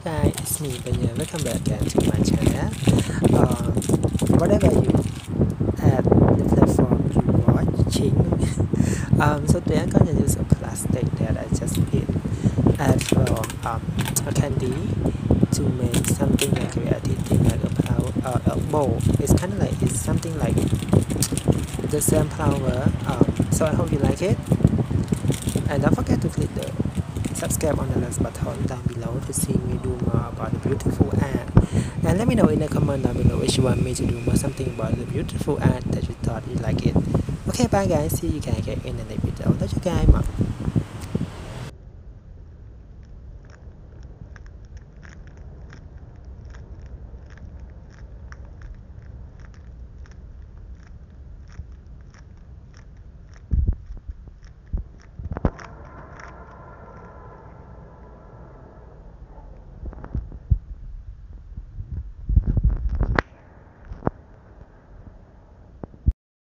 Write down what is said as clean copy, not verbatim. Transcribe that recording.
guys, it's me Banya. Welcome back again to my channel. Whatever you at the platform you watching. So today I'm gonna use a plastic that I just hit add from a candy to make something like creative, like a flower, a bowl. It's kind of like it's something like the same flower. So I hope you like it, and don't forget to click the subscribe on the last button down below to see me do more about the beautiful art, and let me know in the comment down below if you want me to do more something about the beautiful art that you thought you like it. Okay, bye guys, see you guys again in the next video. Love you guys.